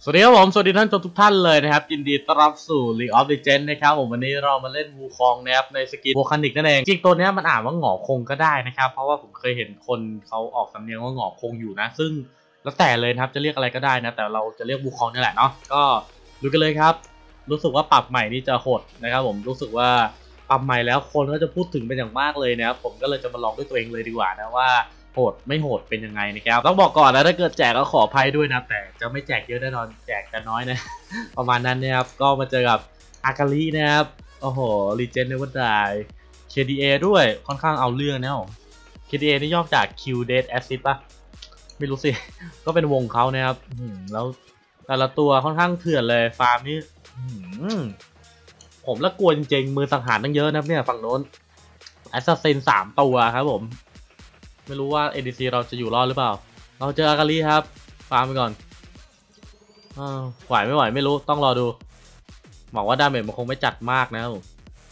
สวัสดีครับผมสวัสดีท่านทุกท่านเลยนะครับยินดีต้อนรับสู่ League of Legends นะครับผมวันนี้เรามาเล่นวูคองนะครับในสกินโวคานิกนั่นเองจริงตัวนี้มันอ่านว่าหงอคงก็ได้นะครับเพราะว่าผมเคยเห็นคนเขาออกสำเนียงว่าหงอคงอยู่นะซึ่งแล้วแต่เลยนะครับจะเรียกอะไรก็ได้นะแต่เราจะเรียกวูคองนี่แหละเนาะก็ดูกันเลยครับรู้สึกว่าปรับใหม่นี่จะโหดนะครับผมรู้สึกว่าปรับใหม่แล้วคนก็จะพูดถึงเป็นอย่างมากเลยนะครับผมก็เลยจะมาลองด้วยตัวเองเลยดีกว่านะว่าโหดไม่โหดเป็นยังไงนะครับต้องบอกก่อนนะถ้าเกิดแจกก็ขออภัยด้วยนะแต่จะไม่แจกเยอะแน่นอนแจกแต่น้อยนะ ประมาณนั้นนะครับก็มาเจอกับอากาลินะครับโอ้โหรีเจนเนเวอร์ได KDA ด้วยค่อนข้างเอาเรื่องนะผม KDA นี่ย่อจาก Q Dead Acid ป่ะไม่รู้สิ ก็เป็นวงเขานะครับแล้วแต่ละตัวค่อนข้างเถื่อนเลยฟาร์มนี่ผมละกลัวจริงๆมือสังหารตั้งเยอะนะเนี่ยฝั่งโน้น Assassin 3 ตัวครับผมไม่รู้ว่า ADC เราจะอยู่รอดหรือเปล่าเราเจออากาลิครับฟาร์มไปก่อนไหวไม่ไหวไม่รู้ต้องรอดูบอกว่าดาเมจมันคงไม่จัดมากนะครับผม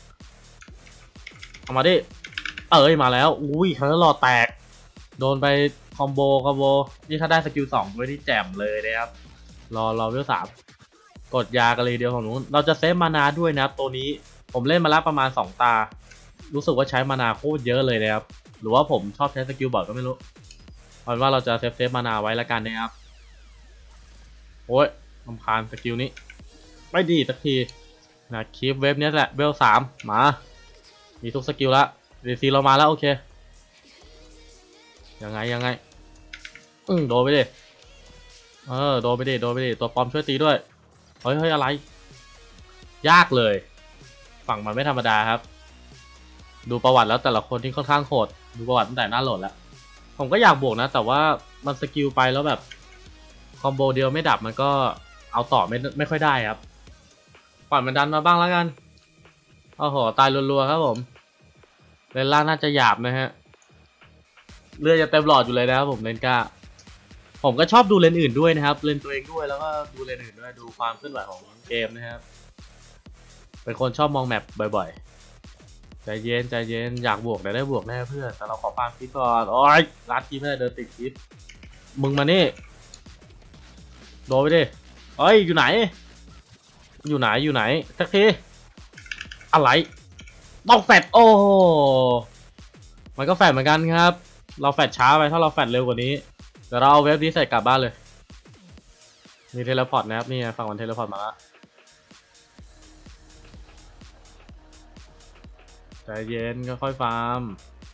เอามาดิมาแล้วอุ้ยเขาจะรอแตกโดนไปคอมโบนี่ถ้าได้สกิล2ไว้ที่แจ่มเลยนะครับรอเวล3กดยากันเลยเดียวของนู้นเราจะเซฟมานาด้วยนะครับตัวนี้ผมเล่นมาแล้วประมาณ2 ตารู้สึกว่าใช้มานาโคตรเยอะเลยนะครับหรือว่าผมชอบใช้สกิลบ่อยก็ไม่รู้เอาเป็นว่าเราจะเซฟมานาไว้แล้วกันนะครับโอ้ยรำคาญสกิลนี้ไม่ดีสักทีนะคลิปเว็บนี้แหละเวล3มามีทุกสกิลละดีซีเรามาแล้วโอเคยังไงโดนไปดิโดนไปดิตัวปลอมช่วยตีด้วยเฮ้ยอะไรยากเลยฝั่งมันไม่ธรรมดาครับดูประวัติแล้วแต่ละคนที่ค่อนข้างโหดดูประวัติตั้งแต่หน้าโหลดแล้วผมก็อยากบวกนะแต่ว่ามันสกิลไปแล้วแบบคอมโบเดียวไม่ดับมันก็เอาต่อไม่ค่อยได้ครับปล่อยมันดันมาบ้างแล้วกันโอ้โหตายรัวๆครับผมเลนล่างน่าจะหยาบนะฮะเลือดจะเต็มหลอดอยู่เลยนะครับผมเลนก้าผมก็ชอบดูเลนอื่นด้วยนะครับเลนตัวเองด้วยแล้วก็ดูเลนอื่นด้วยดูความเคลื่อนไหวของเกมนะครับเป็นคนชอบมองแมปบ่อยๆใจเย็นอยากบวกแต่ได้บวกแน่เพื่อนแต่เราขอฟาร์มคลิปก่อนโอ้ยรัดทีไม่ได้เดินติดคลิปมึงมานี่โดนไปดิอยู่ไหนสักทีอะไรต้องแฟดโอ้มันก็แฟดเหมือนกันครับเราแฟดช้าไปถ้าเราแฟดเร็วกว่านี้เดี๋ยวเราเอาเว็บนี้ใส่กลับบ้านเลยมีเทเลพอร์ตนะครับนี่ฝั่งมันเทเลพอร์ตมาแล้วใจเย็นค่อยๆฟาร์ม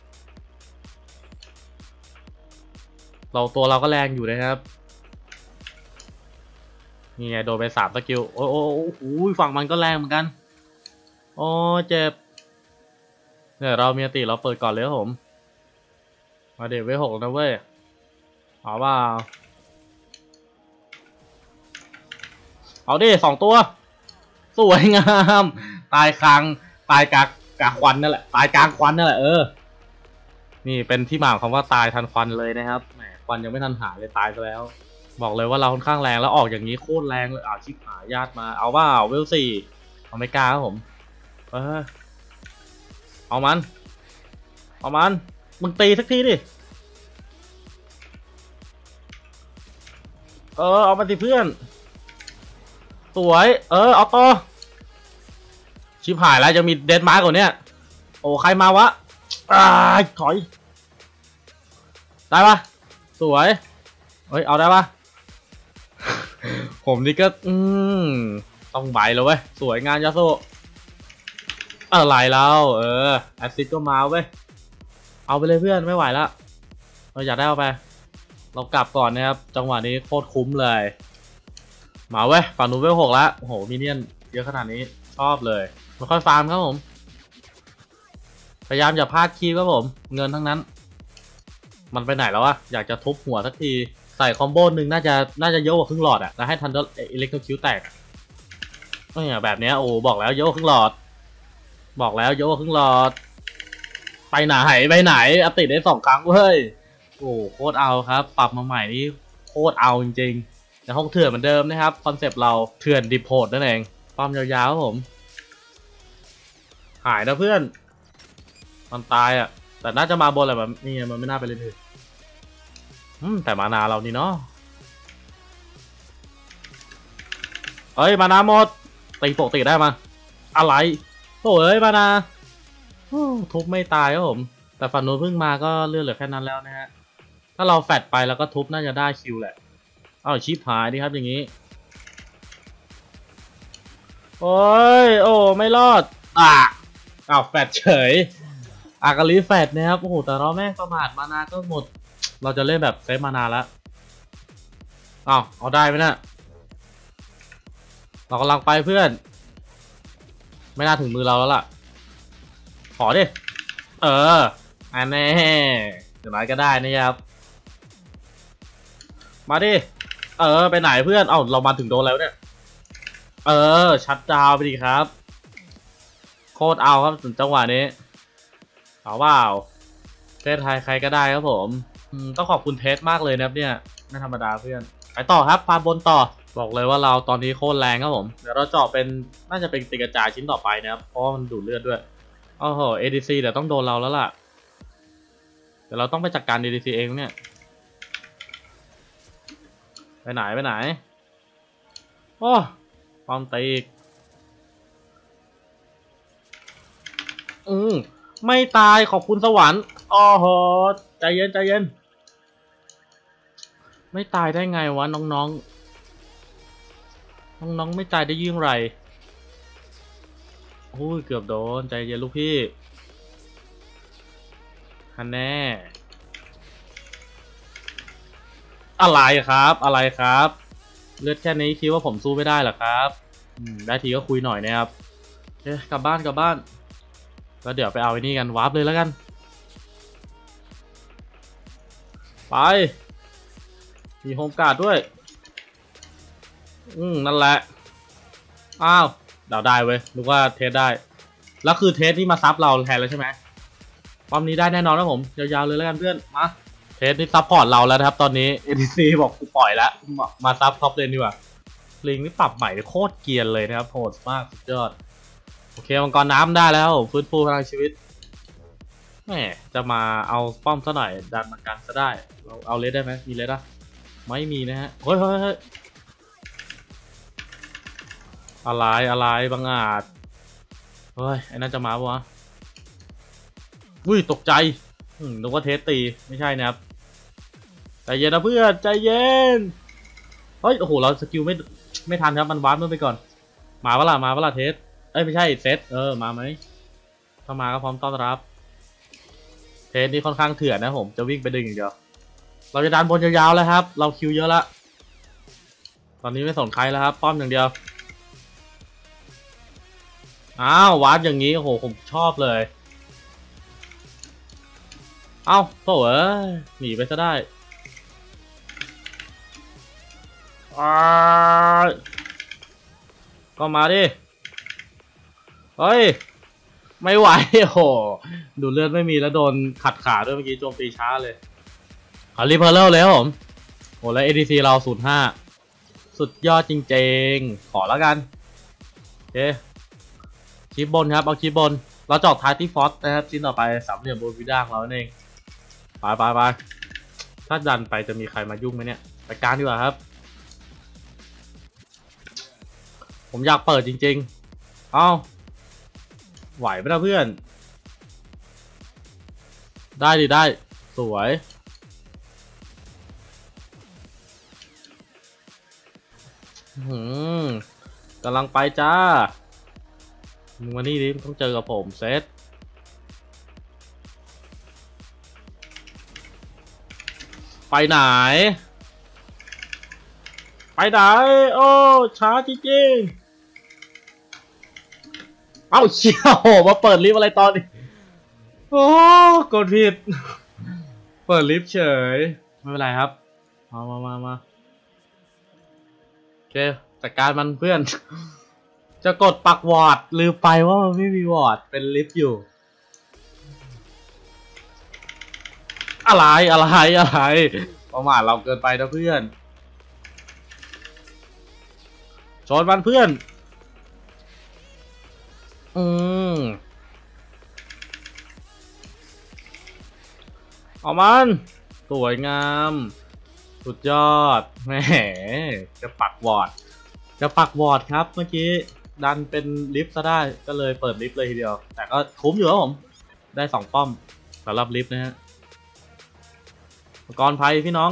ตัวเราก็แรงอยู่นะครับนี่ไงโดนไป3 สกิลโอ้โหฝั่งมันก็แรงเหมือนกันโอ้เจ็บเนี่ยเรามีติเราเปิดก่อนเลยครับผมมาเดี๋ยวเว6นะเว้ยเอาว่าเอาดิ2 ตัวสวยงามตายกลางควันนั่นแหละตายกลางควันนั่นแหละนี่เป็นที่มาของคำว่าตายทันควันเลยนะครับแหมควันยังไม่ทันหายเลยตายไปแล้วบอกเลยว่าเราค่อนข้างแรงแล้วออกอย่างนี้โคตรแรงเลยชิบหายญาติมาเอาว่าเวล4เอาไม่กล้าครับผมเอามันมึงตีสักทีดิเอามาสิเพื่อนสวยเอาต่อชิบหายแล้วจะมีเดดมาร์กว่านี้โอ้ใครมาวะถอยได้ปะสวยเอาได้ปะ ผมนี่ก็ต้องใบแล้วเว้ยสวยงานยาโซอะไรแล้วแอซิดก็มาเว้ยเอาไปเลยเพื่อนไม่ไหวแล้วเราอยากได้เอาไปเรากลับก่อนนะครับจังหวะนี้โคตรคุ้มเลยมาเว้ยฝั่งนู้นเวล6แล้วโอ้โหมิเนียนเยอะขนาดนี้ชอบเลยมาค่อยฟาร์มครับผมพยายามอย่าพลาดคีย์ครับผมเงินทั้งนั้นมันไปไหนแล้ววะอยากจะทุบหัวสักทีใส่คอมโบหนึ่งน่าจะเยอะกว่าครึ่งหลอดอะแล้วให้ทันเดอร์อิเล็กโทรคิวแตกแบบนี้โอ้บอกแล้วเยอะกว่าครึ่งหลอดไปไหนอัติได้2 ครั้งเว้ยโอ้โคตรเอาครับปรับมาใหม่นี่โคตรเอาจริงๆแต่ห้องเถื่อนเหมือนเดิมนะครับคอนเซปต์เราเถื่อนดิโพดนั่นเองปั๊มยาวๆครับผมหายนะเพื่อนมันตายอะแต่น่าจะมาบนแหละแบบนี่มันไม่น่าไปเลยแต่มานาเรานี่เนาะเอ้ยมานาหมดตีปกติได้มาอะไรโอ้ยมานาทุบไม่ตายครับผมแต่ฝั่งนู้นเพิ่งมาก็เลือดเหลือแค่นั้นแล้วนะฮะถ้าเราแฟดไปแล้วก็ทุบน่าจะได้คิวแหละเอาชิปหายดิครับอย่างนี้โอ้ยโอ้ไม่รอดอ้าวแฟดเฉยอากาลิแฟดนะครับโอ้โหแต่เราแม่งประมาทมานาก็หมดเราจะเล่นแบบเซฟมานาแล้วเอาได้ไหมนะเรากำลังไปเพื่อนไม่น่าถึงมือเราแล้วล่ะขอดิอันแน่เดี๋ยวน้อยก็ได้นะครับมาดิไปไหนเพื่อนเรามาถึงโดนแล้วเนี่ยชัดดาวไปดิครับโคตรเอาครับจังหวะนี้เอาเปล่าเทสไทยใครก็ได้ครับผมต้องขอบคุณเทสมากเลยนะครับเนี่ยไม่ธรรมดาเพื่อนไปต่อครับฟาร์มบนต่อบอกเลยว่าเราตอนนี้โคตรแรงครับผมเดี๋ยวเราเจาะเป็นน่าจะเป็นติกระจายชิ้นต่อไปนะครับเพราะมันดูดเลือดด้วยโอ้โห ADC เดี๋ยวต้องโดนเราแล้วล่ะเดี๋ยวเราต้องไปจัดการ ADC เองเนี่ยไปไหนโอ้ความตีกไม่ตายขอบคุณสวรรค์โอ้โหใจเย็นไม่ตายได้ไงวะน้องไม่ตายได้ยิ่งไรโอ้ยเกือบโดนใจเย็นลูกพี่ฮันแน่อะไรครับเลือดแค่นี้คิดว่าผมสู้ไม่ได้หรอครับได้ทีก็คุยหน่อยนะครับกลับบ้านแล้วเดี๋ยวไปเอาไอ้นี่กันวาร์ปเลยแล้วกันไปมีโฮมการ์ดด้วยนั่นแหละเดาได้เว้ยนึกว่าเทสได้แล้วคือเทสที่มาซับเราแทนแล้วใช่ไหมความนี้ได้แน่นอนนะผมยาวๆเลยแล้วกันเพื่อนมาเทสนี่ซับพอร์ตเราแล้วนะครับตอนนี้ ADC บอกกูปล่อยแล้วมาซับท็อปเลนดีกว่าลิงนี่ปรับใหม่โคตรเกรียนเลยนะครับโหดมากสุดยอดโอเคมังกรน้ำได้แล้วฟื้นฟูพลังชีวิตแหมจะมาเอาป้อมซะหน่อยดันมากันซะได้เราเอาเลสได้ไหมมีเลสอ่ะไม่มีนะฮะเฮ้ยอะไรบังอาจเฮ้ยไอ้นั่นจะมาปะวะตกใจนึกว่าเทสตีไม่ใช่นะครับใจเย็นนะเพื่อนใจเย็นเฮ้ยโอ้โหเราสกิลไม่ทันครับมันวาร์ปเมื่อไปก่อนมาเวลาเทสไม่ใช่เซตมาไหมถ้ามาก็พร้อมต้อนรับเทสนี่ค่อนข้างเถื่อนนะผมจะวิ่งไปดึงอย่างเดียวเราจะดันบนยาวๆแล้วครับเราคิวเยอะละตอนนี้ไม่สนใครแล้วครับป้อมอย่างเดียววาร์ปอย่างนี้โอ้โหผมชอบเลยโถ่หนีไปซะได้ก็มาดิเฮ้ยไม่ไหวโหดูเลือดไม่มีแล้วโดนขัดขาด้วยเมื่อกี้โจมตีช้าเลยขอรีเพลเลอร์เลยครับผมโหแล้ว ADC เรา05สุดยอดจริงๆขอแล้วกันโอเคคลิปบนครับเอาคลิปบนเราเจาะท้ายที่ฟอสนะครับชิ้นต่อไปสามเหลี่ยมบนวิด้าของเราเองไปถ้าดันไปจะมีใครมายุ่งไหมเนี่ยไปการดีกว่าครับผมอยากเปิดจริงๆไหวไหมนะเพื่อนได้ดิได้สวยกำลังไปจ้ามึงมานี่ดิต้องเจอกับผมเซตไปไหนโอ้ช้าจริงๆเชี่ยวมาเปิดลิฟต์อะไรตอนนี้โอ้กดผิดเปิดลิฟต์เฉยไม่เป็นไรครับมาโอเคจัดการมันเพื่อนจะกดปักวอร์ดลืมไปว่ามันไม่มีวอร์ดเป็นลิฟต์อยู่อะไรประมาทเราเกินไปนะเพื่อนชนมันเพื่อนเอามันสวยงามสุดยอดแหมจะปักวอร์ดจะปักวอร์ดครับเมื่อกี้ดันเป็นลิฟต์ซะได้ก็เลยเปิดลิฟต์เลยทีเดียวแต่ก็คุ้มอยู่ครับผมได้2ป้อมสำหรับลิฟต์นะฮะมังกรไพ่พี่น้อง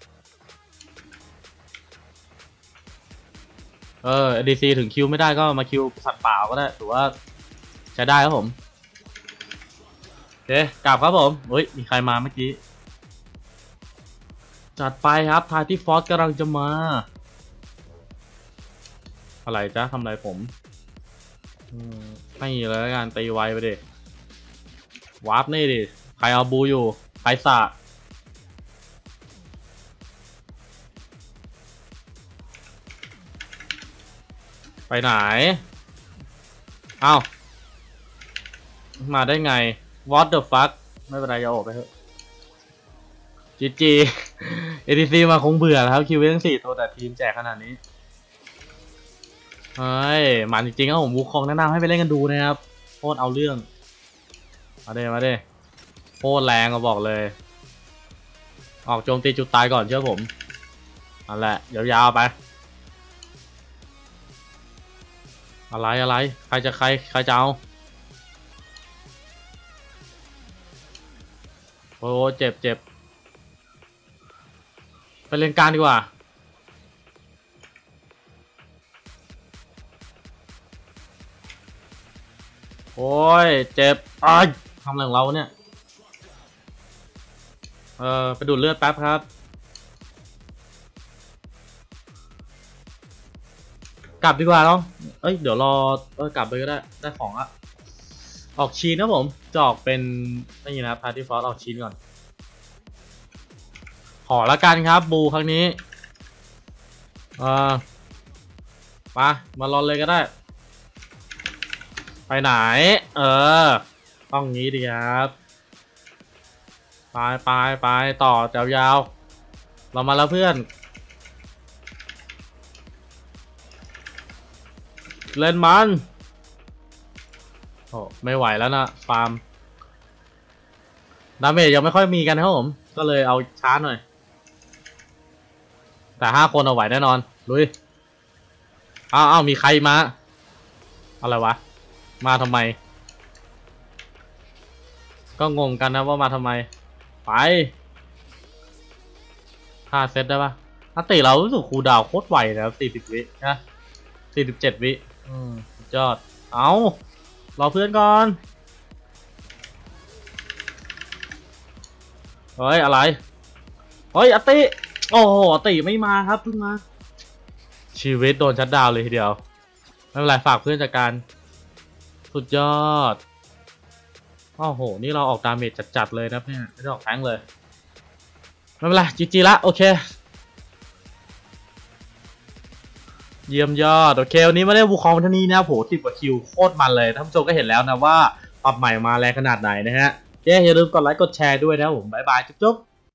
ADC ถึงคิวไม่ได้ก็มาคิวสัตว์ป่าก็ได้ถือว่าใช้ได้ครับผมโอเคกลับครับผมเฮ้ยมีใครมาเมื่อกี้จัดไปครับทายที่ฟอสกำลังจะมาอะไรจ๊ะทำอะไรผมให้เลยแล้วกันตีไวไปดิวาร์ปนี่ดิใครเอาบูอยู่ใครสะไปไหนเอ้ามาได้ไง What the fuck ไม่เป็นไรอย่าออกไปเถอะจี ADC มาคงเบื่อแล้วครับคิวเวทั้ง4ตัวแต่ทีมแจกขนาดนี้เฮ้ยมันจริงๆครับผมวูคองแนะนำให้ไปเล่นกันดูนะครับโคตรเอาเรื่องมาเด้โคตรแรงก็บอกเลยออกโจมตีจุดตายก่อนเชื่อผมนั่นแหละยาวๆไปอะไรใครจะจะเอาโอ้เจ็บไปเล่นการดีกว่าโอ้ยเจ็บทำอะไรของเราเนี่ยไปดูดเลือดแป๊บครับกลับดีกว่าเนาะเดี๋ยวรอกลับไปก็ได้ของอะออกชีนนะผมจะออกเป็นนี่นะพาร์ตี้ฟอสออกชีนก่อนขอละกันครับบูครั้งนี้มาลอนเลยก็ได้ไปไหนต้องงี้ดีครับไปต่อแถวยาวเรามาแล้วเพื่อนเล่นมันโอ้ไม่ไหวแล้วนะฟาร์มดาเมจยังไม่ค่อยมีกันครับผมก็เลยเอาช้าหน่อยแต่5 คนเอาไหวแน่นอนลุยอ้าวมีใครมาอะไรวะมาทำไมก็งงกันนะว่ามาทำไมไป5 เซตได้ปะอันติเรารู้สึกคูลดาวน์โคตรไวนะครับ40 วินะ47 วิสุดยอดเอารอเพื่อนก่อนเฮ้ยอะไรเฮ้ยอติโอ้โหอติไม่มาครับเพิ่งมาชีวิตโดนชัดดาวเลยทีเดียวไม่เป็นไรฝากเพื่อนจัดการสุดยอดโอ้โหนี่เราออกดาเมจจัดๆเลยนะเนี่ยไม่ได้ออกแทงเลยไม่เป็นไรจีละโอเคเยี่ยมยอดโอเควันนี้มาเล่นวูคองเท่านี้นะโห10 กว่าคิวโคตรมันเลยท่านผู้ชมก็เห็นแล้วนะว่าปรับใหม่มาแรงขนาดไหนนะฮะอย่าลืมกดไลค์กดแชร์ด้วยนะผมบ๊ายบายจุ๊บ